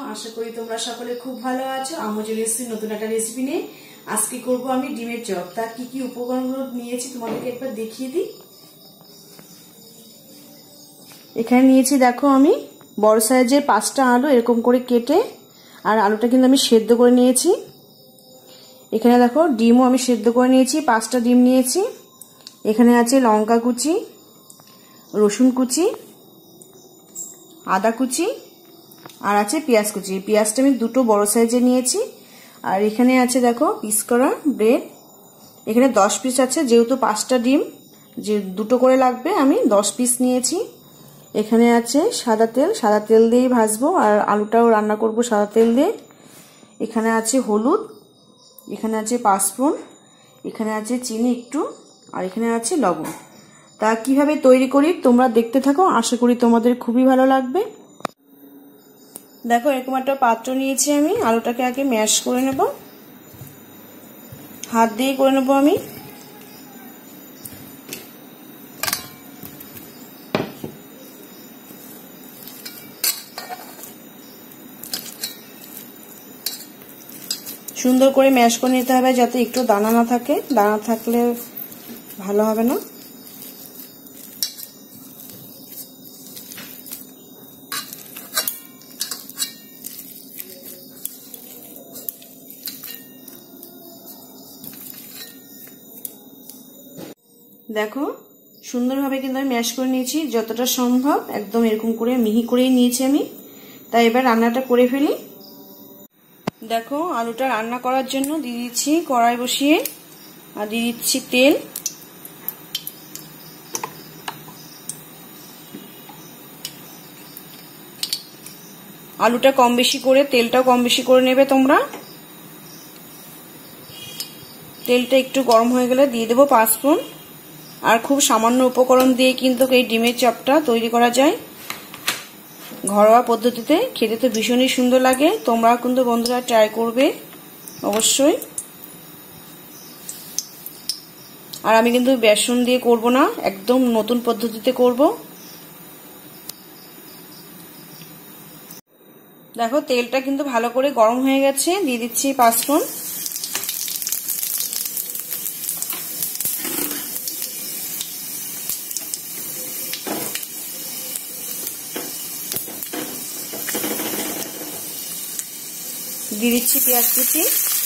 আশা করি তোমরা সকলে খুব ভালো আছো। আমি চলে এসেছি নতুন একটা রেসিপি নিয়ে। আজকে করব আমি ডিমের চপ। তার কি কি উপকরণগুলো নিয়েছি তোমাদেরকে একবার দেখিয়ে দিই। এখানে নিয়েছি দেখো আমি বড় সাইজের 5টা আলু এরকম করে কেটে, আর আলুটা কিন্তু আমি সেদ্ধ করে নিয়েছি। এখানে দেখো ডিমও আমি সেদ্ধ করে নিয়েছি, 5টা ডিম নিয়েছি। এখানে আছে লঙ্কা কুচি, রসুন কুচি, আদা কুচি, আর আছে পেঁয়াজ কুচি। পেঁয়াজটা আমি দুটো বড় সাইজে নিয়েছি। আর এখানে আছে দেখো পিস করা ব্রেড, এখানে 10 পিস আছে, যেহেতু 5টা ডিম যে দুটো করে লাগবে আমি 10 পিস নিয়েছি। এখানে আছে সাদা তেল দিয়েই ভাজবো, আর আলুটাও রান্না করব সাদা তেল দিয়ে। এখানে আছে হলুদ, এখানে আছে পাঁচফোড়ন, এখানে আছে চিনি একটু, আর এখানে আছে লবণ। তা কিভাবে তৈরি করি তোমরা দেখতে থাকো, আশা করি তোমাদের খুবই ভালো লাগবে। দেখো এরকম একটা পাত্র নিয়েছি আমি, আলুটাকে আগে ম্যাশ করে নেব, হাত দিয়ে করে নেব আমি। সুন্দর করে ম্যাশ করে নিতে হবে, যাতে একটু দানা না থাকে, দানা থাকলে ভালো হবে না। দেখো সুন্দরভাবে কিন্তু আমি ম্যাশ করে নিয়েছি, যতটা সম্ভব একদম এরকম করে মিহি করেই নিয়েছি আমি। তাই এবার রান্নাটা করে ফেলি। দেখো আলুটা রান্না করার জন্য দিয়ে দিচ্ছি কড়াই বসিয়ে, আর দিয়ে দিচ্ছি তেল। আলুটা কম বেশি করে, তেলটাও কম বেশি করে নেবে তোমরা। তেলটা একটু গরম হয়ে গেলে দিয়ে দেবো পাঁচফোড়ন। আর খুব সামান্য উপকরণ দিয়ে কিন্তু এই ডিমের চপটা তৈরি করা যায় ঘরোয়া পদ্ধতিতে, খেতে তো ভীষণই সুন্দর লাগে। তোমরা কিন্তু বন্ধুরা ট্রাই করবে অবশ্যই। আর আমি কিন্তু বেসন দিয়ে করব না, একদম নতুন পদ্ধতিতে করব। দেখো তেলটা কিন্তু ভালো করে গরম হয়ে গেছে, দিয়ে দিচ্ছি পাঁচফোড়ন। দিয়ে দিচ্ছি পেঁয়াজ কুচি,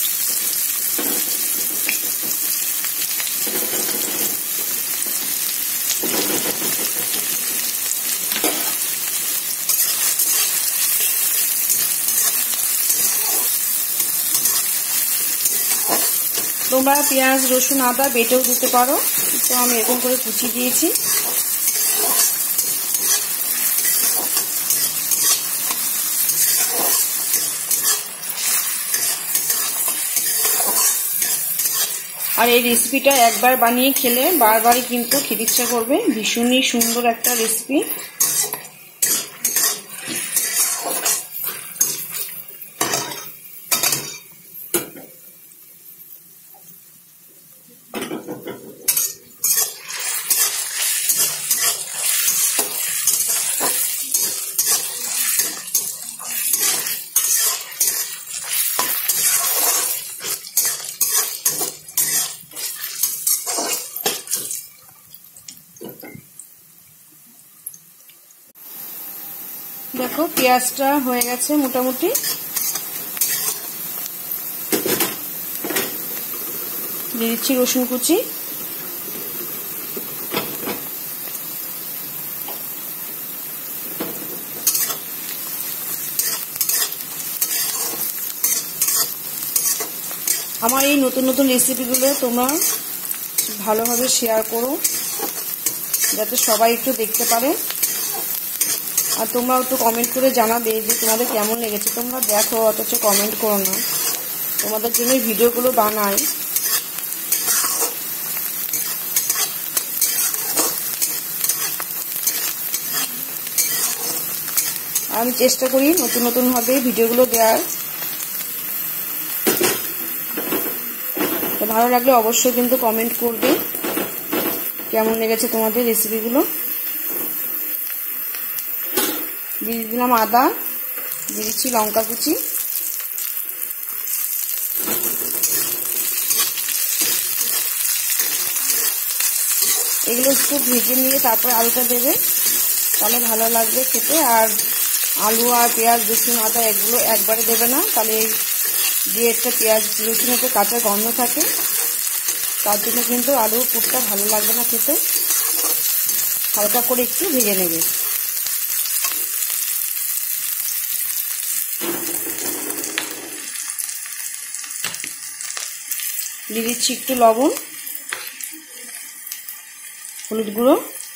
তোমরা পেঁয়াজ রসুন আদা বেটেও দিতে পারো, তো আমি এরকম করে কুচি দিয়েছি। আর এই রেসিপিটা একবার বানিয়ে খেলে বারবারই কিন্তু খেতে ইচ্ছা করবে, ভীষণই সুন্দর একটা রেসিপি। দেখো পেঁয়াজটা হয়ে গেছে মোটামুটি, দিয়ে দিচ্ছি রসুন কুচি। আমার এই নতুন নতুন রেসিপিগুলো তোমরা ভালোভাবে শেয়ার করো, যাতে সবাই একটু দেখতে পারে। আর তোমরা একটু কমেন্ট করে জানাবে যে তোমাদের কেমন লেগেছে। তোমরা দেখো অথচ কমেন্ট করো না, তোমাদের জন্য ভিডিওগুলো বানাই। আমি চেষ্টা করি নতুন নতুন ভাবে ভিডিওগুলো দেওয়ার। তো ভালো লাগলে অবশ্যই কিন্তু কমেন্ট করবে কেমন লেগেছে তোমাদের রেসিপিগুলো। দিয়ে দিলাম আদা, দিয়ে দিচ্ছি লঙ্কা কুচি, এগুলো একটু ভেজে নিয়ে তারপর আলুটা দেবে, তাহলে ভালো লাগবে খেতে। আর আলু আর পেঁয়াজ রসুন আদা এগুলো একবারে দেবে না, তাহলে যে একটা পেঁয়াজ রসুন একটা কাঁচা গন্ধ থাকে, তার জন্য কিন্তু আলুর পুরটা ভালো লাগবে না খেতে। হালকা করে একটু ভেজে নেবে। দিয়ে দিচ্ছি একটু লবণ, হলুদ গুঁড়ো,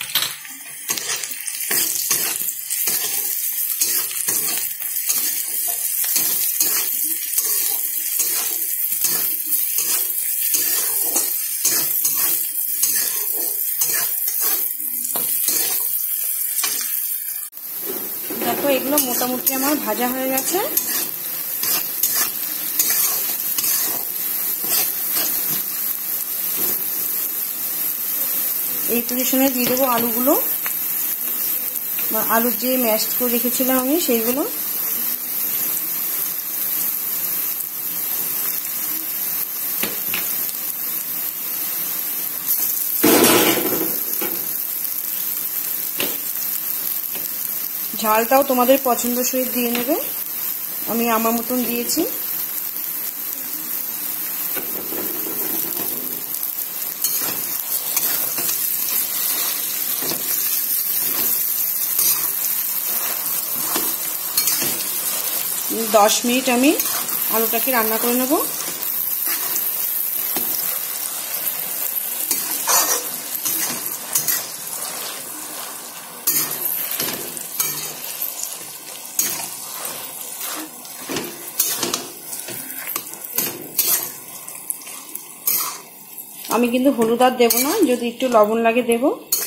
দেখো এগুলো মোটামুটি আমার ভাজা হয়ে গেছে। এই পজিশনে দিয়ে দেবো আলুগুলো, আলুর যে ম্যাশ করে রেখেছিলাম আমি সেইগুলো। ঝালটাও তোমাদের পছন্দ সহিত দিয়ে নেবে, আমি আমার মতন দিয়েছি। দশ মিনিট আমি আলুটাকে রান্না করে নেব। আমি কিন্তু হলুদ আর দেবো না, যদি একটু লবণ লাগে দেবো।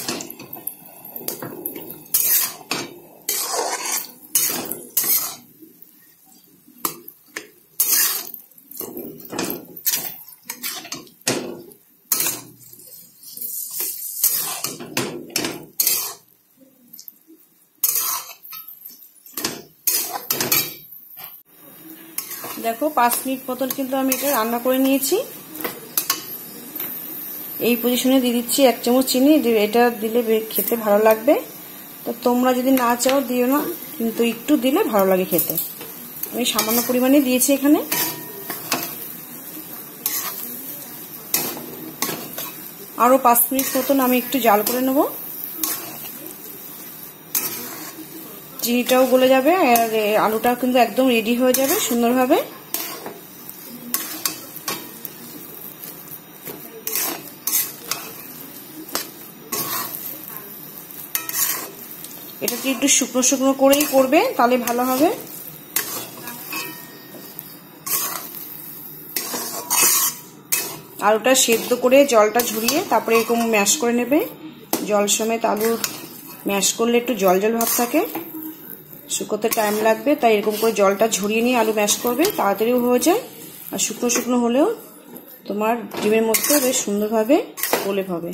দেখো 5 মিনিট মতন কিন্তু আমি এটা রান্না করে নিয়েছি। এই পজিশনে দিয়ে দিচ্ছি 1 চামচ চিনি, এটা দিলে খেতে ভালো লাগবে। তো তোমরা যদি না চাও দিও না, কিন্তু একটু দিলে ভালো লাগে খেতে। আমি সামান্য পরিমাণে দিয়েছি এখানে। আরো 5 মিনিট মতন আমি একটু জাল করে নেব, চিনিটাও গলে যাবে আর আলুটাও কিন্তু একদম রেডি হয়ে যাবে সুন্দরভাবে। এটাকে একটু শুকনো শুকনো করেই করবে, তাহলে ভালো হবে। আলুটা সেদ্ধ করে জলটা ঝরিয়ে তারপরে এরকম ম্যাশ করে নেবে। জল সমেত আলু ম্যাশ করলে একটু জল জল ভাব থাকে, শুকোতে টাইম লাগবে, তাই এরকম করে জলটা ঝরিয়ে নিয়ে আলু ম্যাশ করবে, তাড়াতাড়িও হয়ে যায়। আর শুকনো শুকনো হলেও তোমার ডিমের মধ্যে বেশ সুন্দরভাবে গলে হবে।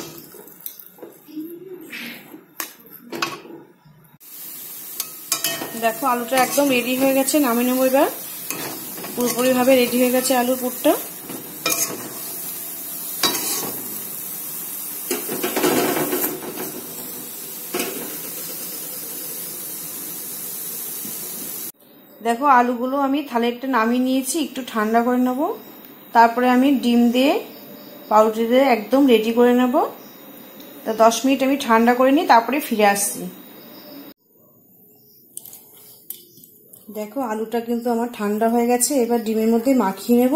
দেখো আলুটা একদম রেডি হয়ে গেছে, নামিয়ে নেবো এবার। পুরোপুরি ভাবে রেডি হয়ে গেছে আলুর পুরটা। দেখো আলুগুলো আমি থালাতে নামিয়ে নিয়েছি, একটু ঠান্ডা করে নেব, তারপরে আমি ডিম দিয়ে পাউরুটি দিয়ে একদম রেডি করে নেব। তা 10 মিনিট আমি ঠান্ডা করে নিই, তারপরে ফিরে আসছি। দেখো আলুটা কিন্তু আমার ঠান্ডা হয়ে গেছে, এবার ডিমের মধ্যে মাখিয়ে নেব।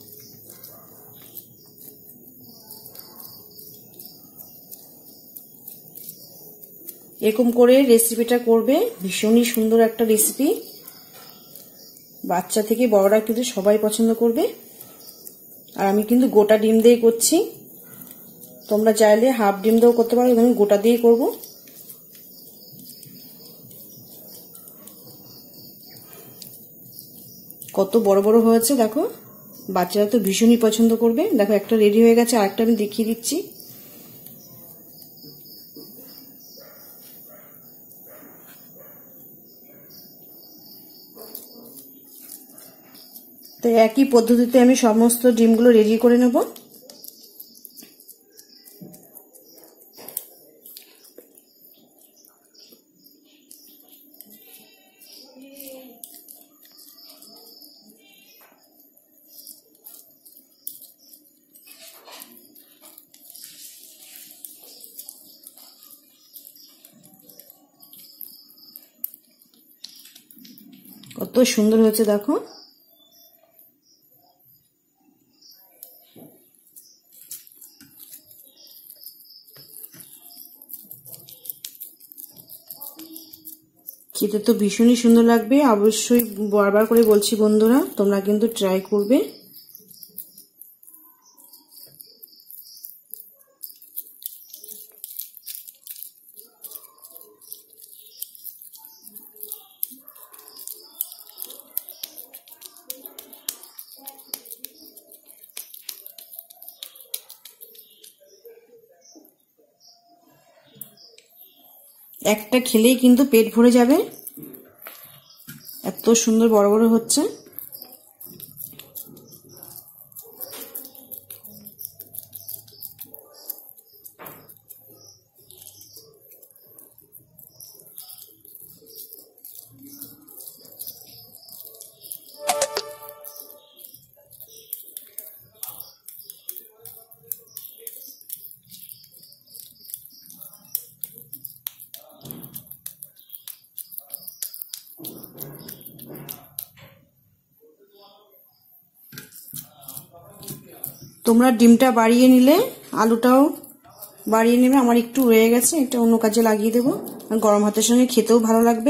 এরকম করে রেসিপিটা করবে, ভীষণই সুন্দর একটা রেসিপি, বাচ্চা থেকে বড়রা কিন্তু সবাই পছন্দ করবে। আর আমি কিন্তু গোটা ডিম দিয়ে করছি, তোমরা চাইলে হাফ ডিম দিয়েও করতে পারো, আমি গোটা দিয়েই করব। কত বড় বড় হয়েছে দেখো, বাচ্চারা তো ভীষণই পছন্দ করবে। দেখো একটা রেডি হয়ে গেছে, আরেকটা আমি দেখিয়ে দিচ্ছি। তো একই পদ্ধতিতে আমি সমস্ত ডিমগুলো রেডি করে নেব। কত সুন্দর হয়েছে দেখো। খেতে তো ভীষণই সুন্দর লাগবে। অবশ্যই বারবার করে বলছি বন্ধুরা, তোমরা কিন্তু ট্রাই করবে। একটা খেলেই কিন্তু পেট ভরে যাবে, এত সুন্দর বড় বড় হচ্ছে। তোমরা ডিমটা বাড়িয়ে নিলে আলুটাও বাড়িয়ে নেবে। আমার একটু রয়ে গেছে, এটা অন্য কাজে লাগিয়ে দেবো, গরম ভাতের সঙ্গে খেতেও ভালো লাগবে।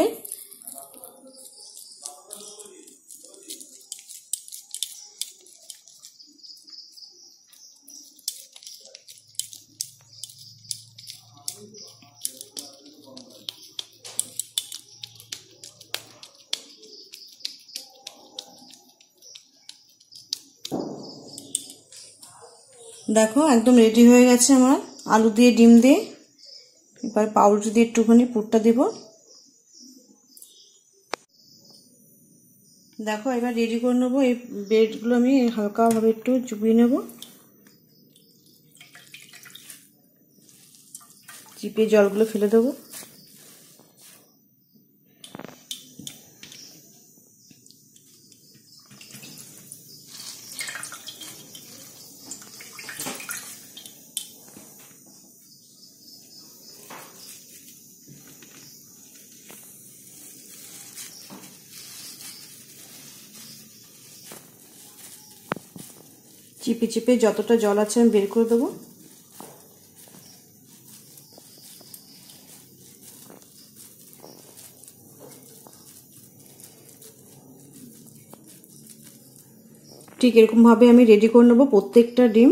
দেখো একদম রেডি হয়ে গেছে আমার আলু দিয়ে ডিম দিয়ে। এবার পাউরুটি দিয়ে একটুখানি পুরটা দেব। দেখো এবার রেডি করে নেবো। এই ব্রেডগুলো আমি হালকাভাবে একটু চুপিয়ে নেব, চিপিয়ে জলগুলো ফেলে দেবো। চিপে চিপে যতটা জল আছে আমি বের করে দেবো। ঠিক এরকম ভাবে আমি রেডি করে নেবো প্রত্যেকটা ডিম।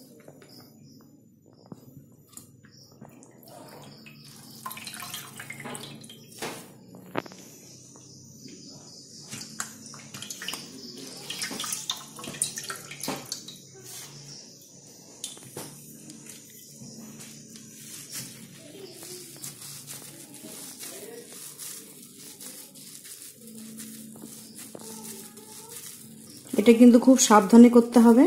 এটা কিন্তু খুব সাবধানে করতে হবে।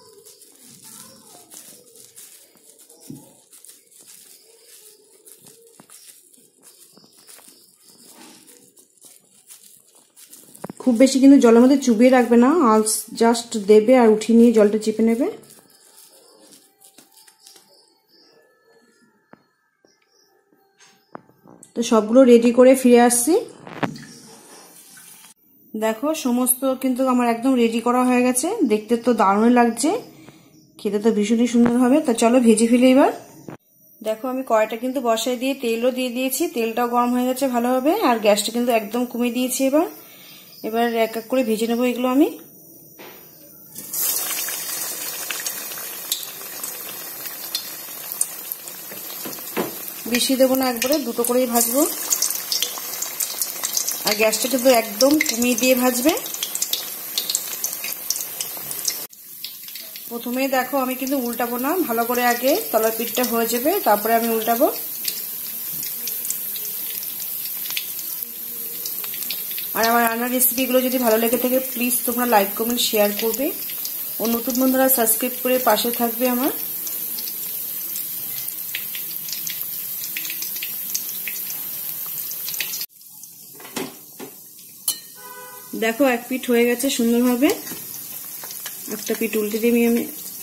খুব বেশি কিন্তু জলের মধ্যে চুবিয়ে রাখবে না, জাস্ট দেবে আর উঠিয়ে নিয়ে জলটা চিপে নেবে। তো সবগুলো রেডি করে ফিরে আসছি। দেখো সমস্ত কিন্তু আমার একদম রেডি করা হয়ে গেছে, দেখতে তো দারুণ লাগছে, খেতে তো ভীষণই সুন্দর হবে। তো চলো ভেজে ফেলি এবার। দেখো আমি কড়াইটা কিন্তু বসাই দিয়ে তেলও দিয়ে দিয়েছি, তেলটাও গরম হয়ে গেছে ভালোভাবে, আর গ্যাসটা কিন্তু একদম কমিয়ে দিয়েছি। এবার এক এক করে ভেজে নেবো এগুলো আমি। বেশি দেবো না, একবারে দুটো করেই ভাজবো, আর গ্যাসটা কিন্তু একদম কমিয়ে দিয়ে ভাজবে। প্রথমে দেখো আমি কিন্তু উল্টাবো না, ভালো করে আগে তলার পিঠটা হয়ে যাবে, তারপরে আমি উল্টাবো। আর আমার রান্নার রেসিপিগুলো যদি ভালো লেগে থাকে প্লিজ তোমরা লাইক কমেন্ট শেয়ার করবে ও নতুন বন্ধুরা সাবস্ক্রাইব করে পাশে থাকবে আমার। দেখো এক পিঠ হয়ে গেছে সুন্দরভাবে, একটা পিঠ উল্টে দিয়ে আমি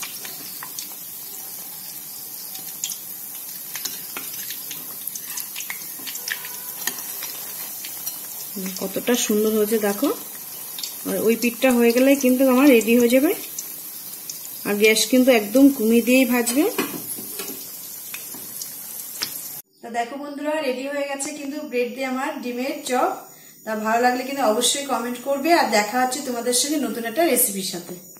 কতটা সুন্দর হয়েছে দেখো। আর ওই পিঠটা হয়ে গেলে কিন্তু আমার রেডি হয়ে যাবে। আর গ্যাস কিন্তু একদম কমিয়ে দিয়েই ভাজবে। তা দেখো বন্ধুরা রেডি হয়ে গেছে কিন্তু ব্রেড দিয়ে আমার ডিমের চপ। তা ভালো লাগলে কিন্তু অবশ্যই কমেন্ট করবে। আর দেখা হচ্ছে তোমাদের সঙ্গে নতুন একটা রেসিপির সাথে।